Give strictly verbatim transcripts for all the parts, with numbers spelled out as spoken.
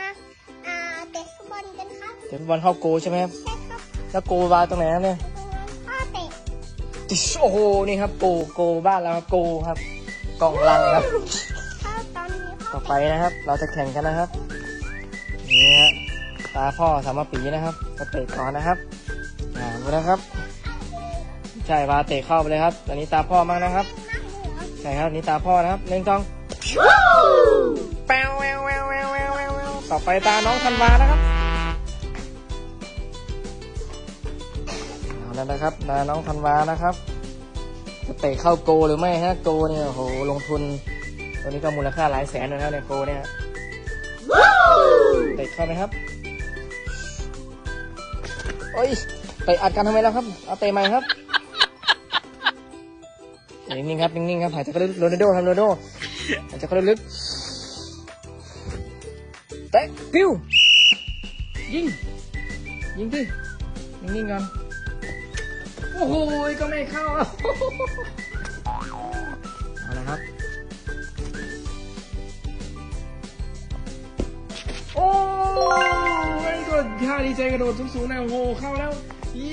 อ่าเตะฟุตบอลกันครับเตะฟุตบอลเข้าโกใช่ไหมครับใช่ครับแล้วโกวาตรงไหนครับเนี่ยพ่อเตะโอ้โหนี่ครับโกโกบ้านเราครับโกครับกล่องลังครับเข้าตอนนี้พ่อต่อไปนะครับ เราจะแข่งกันนะครับนี่ฮะตาพ่อสามปีนะครับจะเตะก่อนนะครับอ่าดูนะครับใช่พาเตะเข้าไปเลยครับตอนนี้ตาพ่อมากนะครับใช่ครับนี่ตาพ่อนะครับหนึ่งสองแปวแววแววแววแววแววแววต่อไปตาน้องธันวานะครับเอาแล้วนะครับตาน้องธันวานะครับจะเตะเข้าโกหรือไม่ฮะโกเนี่ยโหลงทุนตัวนี้ก็มูลค่าหลายแสนนะครับในโกเนี่ยเตะเข้าไหมครับโอ้ยเตะอัดกันทำไมแล้วครับเอาเตะใหม่ครับนิ่งๆครับนิ่งๆครับหายใจเข้าลึกโรนัลโดครับโรนัลโดหายใจเข้าลึกเตะปิ้วยิงยิงดินิ่งๆก่อนโอ้โหก็ไม่เข้าเอาละครับโอ้ยก็ท่าดีใจกระโดดสูงๆนะโอ้โหเข้าแล้วยี่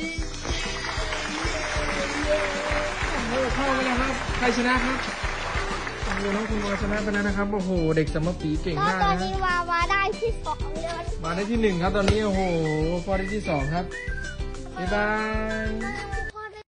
โอ้โหเข้าไปแล้วครับใครชนะครับโอ้โหน้องคุณวาชนะไปแล้วนะครับโอ้โหเด็กสมปีเก่งมากตอนนะนี้วาวาได้ที่สองเดินมาได้ที่หนึ่งครับตอนนี้โอ้โหพอได้ที่สองครับบ๊ายบาย